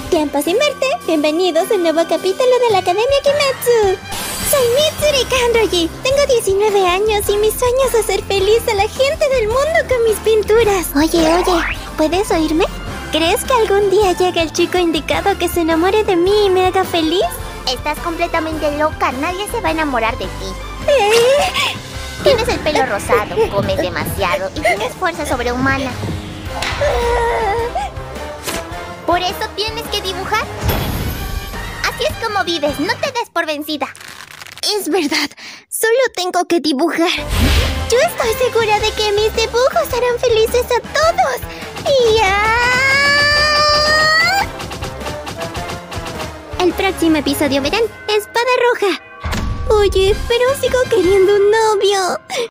Tiempo sin verte, bienvenidos al nuevo capítulo de la Academia Kimetsu. Soy Mitsuri Kanroji, tengo 19 años y mi sueño es hacer feliz a la gente del mundo con mis pinturas. Oye, ¿puedes oírme? ¿Crees que algún día llegue el chico indicado que se enamore de mí y me haga feliz? Estás completamente loca, nadie se va a enamorar de ti. Tienes el pelo rosado, comes demasiado y tienes fuerza sobrehumana. Por eso tienes que dibujar. Así es como vives, no te des por vencida. Es verdad, solo tengo que dibujar. Yo estoy segura de que mis dibujos harán felices a todos. El próximo episodio verán Espada Roja. Oye, pero sigo queriendo un novio.